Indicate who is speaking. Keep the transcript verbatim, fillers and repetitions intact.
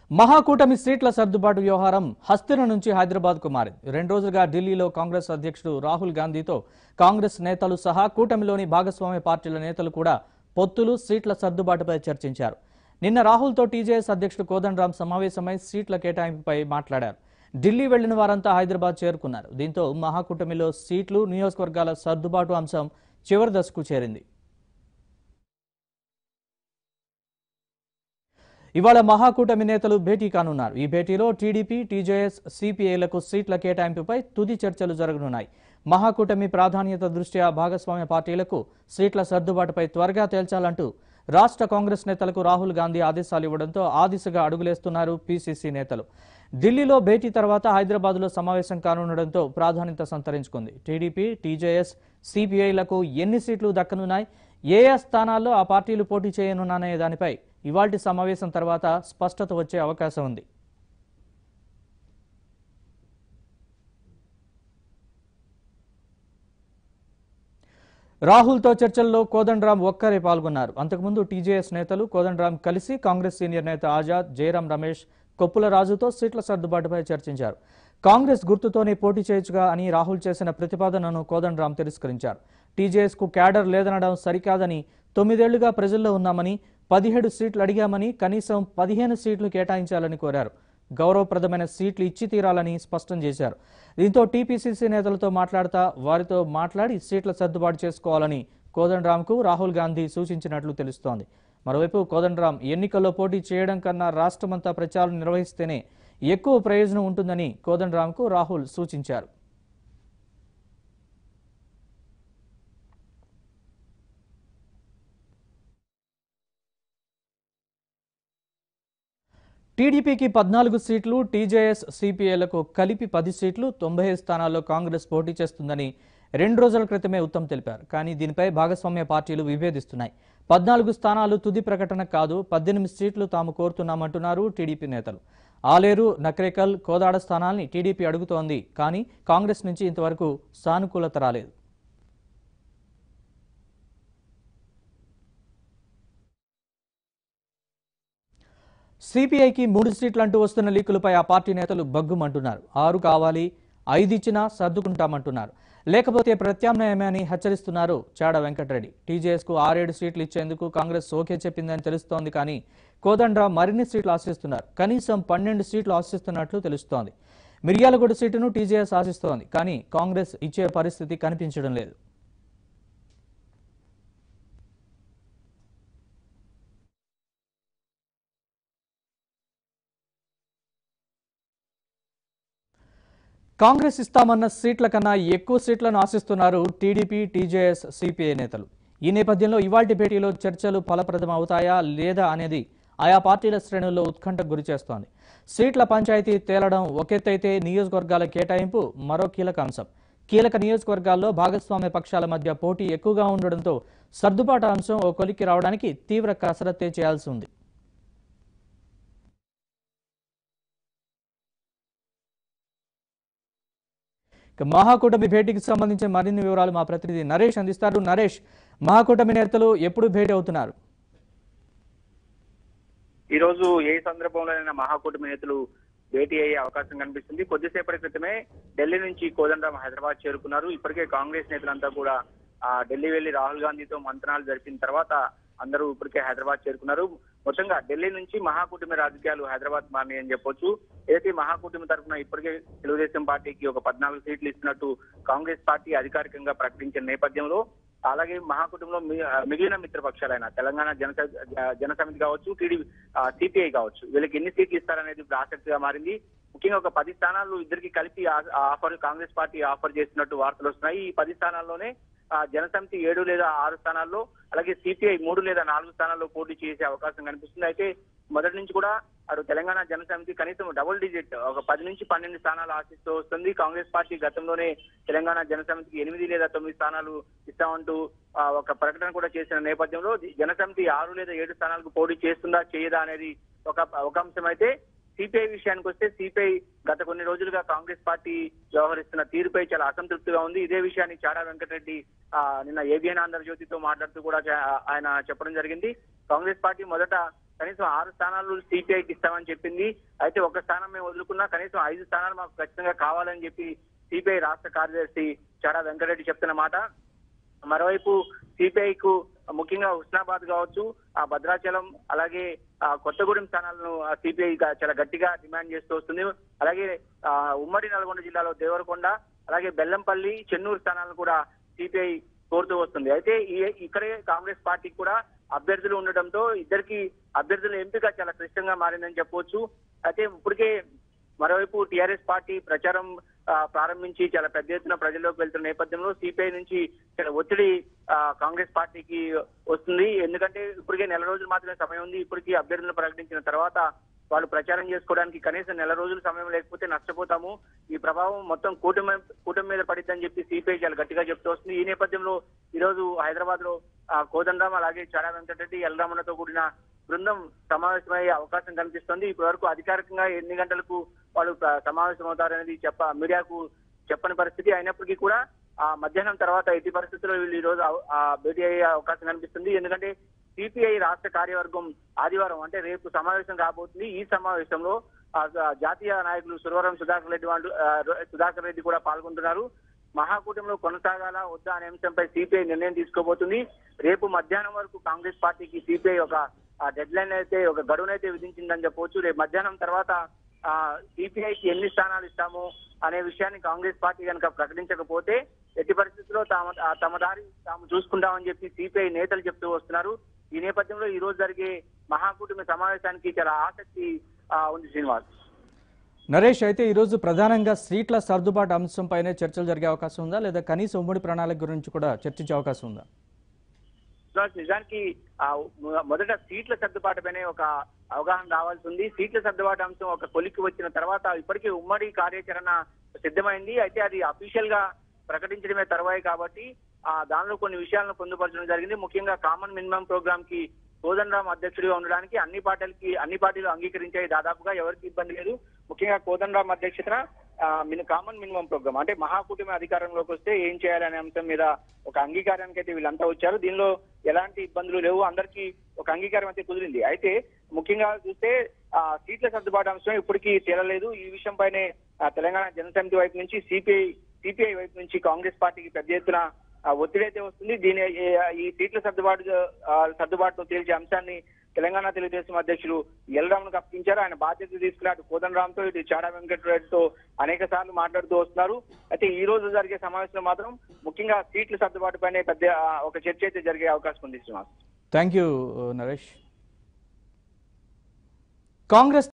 Speaker 1: మహాకూటమి సీట్ల సర్దుబాటు వ్యవహారం హస్తిన నుంచి హైదరాబాద్ కు మారింది. రెండు రోజులుగా ఢిల్లీలో కాంగ్రెస్ అధ్యక్షుడు రాహుల్ గాంధీతో కాంగ్రెస్ నేతలు సహా కూటమిలోని భాగస్వామ్య పార్టీల నేతలు కూడా పొత్తులు సీట్ల సర్దుబాటుపై చర్చించారు. నిన్న రాహుల్తో టీజేఎస్ అధ్యక్షుడు కోదండరాం సమావేశమై సీట్ల కేటాయింపుపై మాట్లాడారు. ఢిల్లీ వెళ్లిన వారంతా హైదరాబాద్ చేరుకున్నారు. దీంతో మహాకూటమిలో సీట్లు నియోజకవర్గాల సర్దుబాటు అంశం చివరి దశకు చేరింది. ఇవాళ మహాకూటమి నేతలు భేటీ కానున్నారు. ఈ భేటీలో టీడీపీ, టీజేఎస్, సిపిఐలకు సీట్ల కేటాయింపుపై తుది చర్చలు జరగనున్నాయి. మహాకూటమి ప్రాధాన్యత దృష్ట్యా భాగస్వామ్య పార్టీలకు సీట్ల సర్దుబాటుపై త్వరగా తేల్చాలంటూ రాష్ట్ర కాంగ్రెస్ నేతలకు రాహుల్ గాంధీ ఆదేశాలు ఇవ్వడంతో ఆ దిశగా అడుగులేస్తున్నారు పీసీసీ నేతలు. ఢిల్లీలో భేటీ తర్వాత హైదరాబాద్లో సమావేశం కానుండడంతో ప్రాధాన్యత సంతరించుకుంది. టీడీపీ, టీజేఎస్, సిపిఐలకు ఎన్ని సీట్లు దక్కనున్నాయి, ఏ ఏ స్థానాల్లో ఆ పార్టీలు పోటీ చేయనున్నాయనే దానిపై ఇవాల్టి సమావేశం తర్వాత స్పష్టత వచ్చే అవకాశం ఉంది. రాహుల్తో చర్చల్లో కోదండరాం ఒక్కరే పాల్గొన్నారు. అంతకుముందు టీజేఎస్ నేతలు కోదండరాం కలిసి కాంగ్రెస్ సీనియర్ నేత ఆజాద్, జయరాం రమేష్, కొప్పుల రాజుతో సీట్ల సర్దుబాటుపై చర్చించారు. కాంగ్రెస్ గుర్తుతోనే పోటీ చేయొచ్చుగా అని రాహుల్ చేసిన ప్రతిపాదనను కోదండరాం తిరస్కరించారు. టీజేఎస్ కు క్యాడర్ లేదనడం సరికాదని, తొమ్మిదేళ్లుగా ప్రజల్లో ఉన్నామని, పదిహేడు సీట్లు అడిగామని కనీసం పదిహేను సీట్లు కేటాయించాలని కోరారు. గౌరవప్రదమైన సీట్లు ఇచ్చి తీరాలని స్పష్టం చేశారు. దీంతో టీపీసీసీ నేతలతో మాట్లాడతా వారితో మాట్లాడి సీట్ల సర్దుబాటు చేసుకోవాలని కోదండరాంకు రాహుల్ గాంధీ సూచించినట్లు తెలుస్తోంది. మరోవైపు కోదండరాం ఎన్నికల్లో పోటీ చేయడం కన్నా రాష్ట్రమంతా ప్రచారం నిర్వహిస్తేనే ఎక్కువ ప్రయోజనం ఉంటుందని కోదండరాంకు రాహుల్ సూచించారు. టీడీపీకి పద్నాలుగు సీట్లు, టీజేఎస్, సిపిఐలకు కలిపి పది సీట్లు, తొంభై స్థానాల్లో కాంగ్రెస్ పోటీ చేస్తుందని రెండు రోజుల క్రితమే ఉత్తమ్ తెలిపారు. కానీ దీనిపై భాగస్వామ్య పార్టీలు విభేదిస్తున్నాయి. పద్నాలుగు స్థానాలు తుది ప్రకటన కాదు, పద్దెనిమిది సీట్లు తాము కోరుతున్నామంటున్నారు టీడీపీ నేతలు. ఆలేరు, నక్రేకల్, కోదాడ స్థానాల్ని టీడీపీ అడుగుతోంది. కానీ కాంగ్రెస్ నుంచి ఇంతవరకు సానుకూలత రాలేదు. సిపిఐకి మూడు సీట్లంటూ వస్తున్న లీకులపై ఆ పార్టీ నేతలు బగ్గుమంటున్నారు. ఆరు కావాలి, ఐదు ఇచ్చినా సర్దుకుంటామంటున్నారు. లేకపోతే ప్రత్యామ్నాయమే అని హెచ్చరిస్తున్నారు చాడ వెంకటరెడ్డి. టీజేఎస్ కు ఆరేడు సీట్లు ఇచ్చేందుకు కాంగ్రెస్ ఓకే చెప్పిందని తెలుస్తోంది. కానీ కోదండరాం మరిన్ని సీట్లు ఆశిస్తున్నారు. కనీసం పన్నెండు సీట్లు ఆశిస్తున్నట్లు తెలుస్తోంది. మిర్యాలగూడ సీటును టీజేఎస్ ఆశిస్తోంది. కానీ కాంగ్రెస్ ఇచ్చే పరిస్థితి కనిపించడం లేదు. కాంగ్రెస్ ఇస్తామన్న సీట్ల కన్నా ఎక్కువ సీట్లను ఆశిస్తున్నారు టీడీపీ, టీజేఎస్, సిపిఐ నేతలు. ఈ నేపథ్యంలో ఇవాల్టి భేటీలో చర్చలు ఫలప్రదం అవుతాయా లేదా అనేది ఆయా పార్టీల శ్రేణుల్లో ఉత్కంఠకు గురిచేస్తోంది. సీట్ల పంచాయతీ తేలడం ఒకెత్తైతే నియోజకవర్గాల కేటాయింపు మరో కీలక అంశం. కీలక నియోజకవర్గాల్లో భాగస్వామ్య పక్షాల మధ్య పోటీ ఎక్కువగా ఉండడంతో సర్దుబాటు అంశం ఓ కొలిక్కి రావడానికి తీవ్ర కసరత్తే చేయాల్సి ఉంది. మహాకూటమి భేటీకి సంబంధించిన మరిన్ని వివరాలు మా ప్రతినిధి నరేష్ అందిస్తారు. నరేష్, మహాకూటమి నేతలు ఎప్పుడు భేటీ అవుతున్నారు?
Speaker 2: ఈ రోజు ఏ సందర్భంలోనైనా మహాకూటమి నేతలు భేటీ అయ్యే అవకాశం కనిపిస్తుంది. కొద్దిసేపటి క్రితమే ఢిల్లీ నుంచి కోదండరాం హైదరాబాద్ చేరుకున్నారు. ఇప్పటికే కాంగ్రెస్ నేతలంతా కూడా ఆ ఢిల్లీ వెళ్లి రాహుల్ గాంధీతో మంత్రాలు జరిపిన తర్వాత అందరూ ఇప్పటికే హైదరాబాద్ చేరుకున్నారు. మొత్తంగా ఢిల్లీ నుంచి మహాకూటమి రాజకీయాలు హైదరాబాద్ మారినాయి అని చెప్పొచ్చు. ఏదైతే మహాకూటమి తరఫున ఇప్పటికే తెలుగుదేశం పార్టీకి ఒక పద్నాలుగు సీట్లు ఇస్తున్నట్టు కాంగ్రెస్ పార్టీ అధికారికంగా ప్రకటించిన నేపథ్యంలో, అలాగే మహాకూటమిలో మిగిలిన మిత్రపక్షాలైన తెలంగాణ జన జనసమితి కావచ్చు, టీడీపీ, సిపిఐ కావచ్చు, వీళ్ళకి ఎన్ని సీట్లు ఇస్తారనేది ఇప్పుడు ఆసక్తిగా మారింది. ముఖ్యంగా ఒక పది స్థానాలు ఇద్దరికి కలిపి ఆఫర్ కాంగ్రెస్ పార్టీ ఆఫర్ చేస్తున్నట్టు వార్తలు వస్తున్నాయి. ఈ పది స్థానాల్లోనే జనసమితి ఏడు లేదా ఆరు స్థానాల్లో, అలాగే సిపిఐ మూడు లేదా నాలుగు స్థానాల్లో పోటీ చేసే అవకాశం కనిపిస్తుంది. అయితే మొదటి నుంచి కూడా అటు తెలంగాణ జనసమితి కనీసం డబుల్ డిజిట్ ఒక పది నుంచి పన్నెండు స్థానాలు ఆశిస్తూ వస్తుంది. కాంగ్రెస్ పార్టీ గతంలోనే తెలంగాణ జనసమితికి ఎనిమిది లేదా తొమ్మిది స్థానాలు ఇస్తామంటూ ఒక ప్రకటన కూడా చేసిన నేపథ్యంలో జనసమితి ఆరు లేదా ఏడు స్థానాలకు పోటీ చేస్తుందా చేయదా అనేది ఒక ఒక అంశం. అయితే సిపిఐ విషయానికి వస్తే సిపిఐ గత కొన్ని రోజులుగా కాంగ్రెస్ పార్టీ వ్యవహరిస్తున్న తీరుపై చాలా అసంతృప్తిగా ఉంది. ఇదే విషయాన్ని చాడా వెంకటరెడ్డి నిన్న ఏబిఎన్ ఆంధ్రజ్యోతితో మాట్లాడుతూ కూడా ఆయన చెప్పడం జరిగింది. కాంగ్రెస్ పార్టీ మొదట కనీసం ఆరు స్థానాలు సిపిఐకి ఇస్తామని చెప్పింది. అయితే ఒక స్థానం మేము వదులుకున్నా కనీసం ఐదు స్థానాలు మాకు ఖచ్చితంగా కావాలని చెప్పి సిపిఐ రాష్ట్ర కార్యదర్శి చాడా వెంకటరెడ్డి చెప్తున్న మాట. మరోవైపు సిపిఐకు ముఖ్యంగా హుస్నాబాద్ కావచ్చు, ఆ భద్రాచలం అలాగే ఆ కొత్తగూడెం స్థానాలను సిపిఐ చాలా గట్టిగా డిమాండ్ చేస్తూ వస్తుంది. అలాగే ఆ ఉమ్మడి నల్గొండ జిల్లాలో దేవరకొండ అలాగే బెల్లంపల్లి, చెన్నూరు స్థానాలను కూడా సిపిఐ కోరుతూ వస్తుంది. అయితే ఈ ఇక్కడే కాంగ్రెస్ పార్టీకి కూడా అభ్యర్థులు ఉండటంతో ఇద్దరికి అభ్యర్థుల ఎంపిక చాలా క్లిష్టంగా మారిందని చెప్పవచ్చు. అయితే ఇప్పటికే మరోవైపు టీఆర్ఎస్ పార్టీ ప్రచారం ప్రారంభించి చాలా పెద్ద ఎత్తున ప్రజల్లోకి వెళ్తున్న నేపథ్యంలో సిపిఐ నుంచి చాలా ఒత్తిడి కాంగ్రెస్ పార్టీకి వస్తుంది. ఎందుకంటే ఇప్పటికే నెల రోజులు మాత్రమే సమయం ఉంది. ఇప్పటికీ అభ్యర్థులను ప్రకటించిన తర్వాత వాళ్ళు ప్రచారం చేసుకోవడానికి కనీసం నెల రోజులు సమయం లేకపోతే నష్టపోతాము, ఈ ప్రభావం మొత్తం కూటమి కూటమి మీద పడిద్దని చెప్పి సిపిఐ చాలా గట్టిగా చెప్తూ వస్తుంది. ఈ నేపథ్యంలో ఈ రోజు హైదరాబాద్ లో కోదండరాం అలాగే చాడా వెంకటరెడ్డి, ఎల్రామన్నతో కూడిన బృందం సమావేశమయ్యే అవకాశం కనిపిస్తుంది. ఇప్పటి వరకు అధికారికంగా ఎన్ని గంటలకు వాళ్ళు సమావేశం అవుతారనేది చెప్ప మీడియాకు చెప్పని పరిస్థితి. అయినప్పటికీ కూడా ఆ మధ్యాహ్నం తర్వాత ఎట్టి పరిస్థితుల్లో వీళ్ళు ఈ రోజు భేటీ అయ్యే అవకాశం కనిపిస్తుంది. ఎందుకంటే సిపిఐ రాష్ట్ర కార్యవర్గం ఆదివారం అంటే రేపు సమావేశం కాబోతుంది. ఈ సమావేశంలో జాతీయ నాయకులు సురవరం సుధాకర్ రెడ్డి వాళ్ళు సుధాకర్ రెడ్డి కూడా పాల్గొంటున్నారు. మహాకూటమిలో కొనసాగాలా వద్దా అనే అంశంపై సిపిఐ నిర్ణయం తీసుకోబోతుంది. రేపు మధ్యాహ్నం వరకు కాంగ్రెస్ పార్టీకి సిపిఐ ఒక డెడ్ లైన్ అయితే ఒక గడువునైతే విధించిందని చెప్పవచ్చు. రేపు మధ్యాహ్నం తర్వాత ఆ సిపిఐకి ఎన్ని స్థానాలు ఇస్తాము అనే విషయాన్ని కాంగ్రెస్ పార్టీ కనుక ప్రకటించకపోతే ఎట్టి పరిస్థితుల్లో తాము తమ దారి తాము చూసుకుంటామని చెప్పి సిపిఐ నేతలు చెప్తూ వస్తున్నారు. ఈ నేపథ్యంలో ఈ రోజు జరిగే మహాకూటమి సమావేశానికి చాలా ఆసక్తి ఉంది. శ్రీనివాస్,
Speaker 1: నరేష్, అయితే ఈరోజు ప్రధానంగా సీట్ల సర్దుబాటు అంశంపైనే చర్చలు జరిగే అవకాశం ఉందా, లేదా కనీసం ఉమ్మడి ప్రణాళిక గురించి కూడా చర్చించే అవకాశం ఉందా?
Speaker 2: నిజానికి ఆ మొదట సీట్ల సర్దుబాటుపైనే ఒక అవగాహన రావాల్సి ఉంది. సీట్ల సర్దుబాటు అంశం ఒక కొలిక్కి వచ్చిన తర్వాత ఇప్పటికీ ఉమ్మడి కార్యాచరణ సిద్ధమైంది. అయితే అది అఫీషియల్ గా ప్రకటించడమే తర్వాయి కాబట్టి ఆ దానిలో కొన్ని విషయాలను పొందుపరచడం జరిగింది. ముఖ్యంగా కామన్ మినిమం ప్రోగ్రామ్ కి కోదండరాం అధ్యక్షుడిగా ఉండడానికి అన్ని పార్టీలకి అన్ని పార్టీలు అంగీకరించాయి. దాదాపుగా ఎవరికి ఇబ్బంది లేదు. ముఖ్యంగా కోదండరాం అధ్యక్షతన కామన్ మినిమం ప్రోగ్రామ్ అంటే మహాకూటమి అధికారంలోకి వస్తే ఏం చేయాలనే అంశం మీద ఒక అంగీకారానికి అయితే వీళ్ళంతా వచ్చారు. దీనిలో ఎలాంటి ఇబ్బందులు లేవు, అందరికీ ఒక అంగీకారం అయితే కుదిరింది. అయితే ముఖ్యంగా చూస్తే ఆ సీట్ల సర్దుబాటు అంశం ఇప్పటికీ తేలలేదు. ఈ విషయంపైనే తెలంగాణ జనసమితి వైపు నుంచి సిపిఐ సిపిఐ వైపు నుంచి కాంగ్రెస్ పార్టీకి పెద్ద ఎత్తున ఒత్తిడి అయితే వస్తుంది. దీని ఈ సీట్ల సర్దుబాటు సర్దుబాటును తేల్చే అంశాన్ని తెలంగాణ తెలుగుదేశం అధ్యక్షులు ఎల్రామ్ను అప్పగించారు. ఆయన బాధ్యత తీసుకున్నాడు కోదండరాంతో, ఇటు చాడా వెంకటరెడ్డితో అనేక సార్లు మాట్లాడుతూ వస్తున్నారు. అయితే ఈ రోజు జరిగే సమావేశంలో మాత్రం ముఖ్యంగా సీట్ల సర్దుబాటు పైన పెద్ద ఒక చర్చ అయితే జరిగే అవకాశం ఉంది. Srinivas,
Speaker 1: thank you Naresh. కాంగ్రెస్